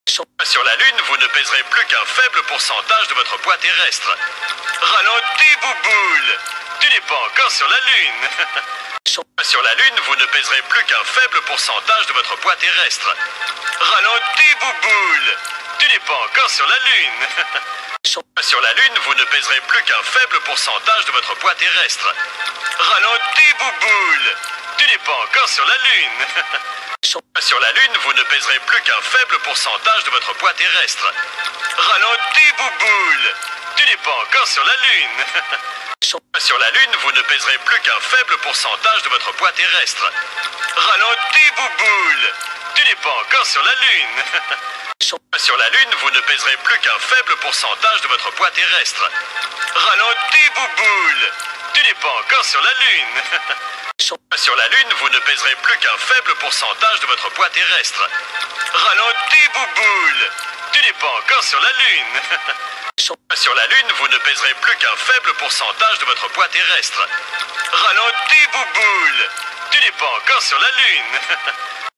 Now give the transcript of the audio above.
Sur la Lune, vous ne pèserez plus qu'un faible pourcentage de votre poids terrestre. Ralentis, Bouboule! Tu n'es pas encore sur la Lune. Sur la Lune, vous ne pèserez plus qu'un faible pourcentage de votre poids terrestre. Ralentis, Bouboule! Tu n'es pas encore sur la Lune. Sur la Lune, vous ne pèserez plus qu'un faible pourcentage de votre poids terrestre. Ralentis, Bouboule! Tu n'es pas encore sur la Lune. Sur la Lune, vous ne pèserez plus qu'un faible pourcentage de votre poids terrestre. Ralentis, Bouboule! Tu n'es pas encore sur la Lune. Sur la Lune, vous ne pèserez plus qu'un faible pourcentage de votre poids terrestre. Ralentis, Bouboule! Tu n'es pas encore sur la Lune. Sur la Lune, vous ne pèserez plus qu'un faible pourcentage de votre poids terrestre. Ralentis, Bouboule! Tu n'es pas encore sur la Lune. Sur la Lune, vous ne pèserez plus qu'un faible pourcentage de votre poids terrestre. Ralentis, Bouboule! Tu n'es pas encore sur la Lune. Sur la Lune, vous ne pèserez plus qu'un faible pourcentage de votre poids terrestre. Ralentis, Bouboule! Tu n'es pas encore sur la Lune.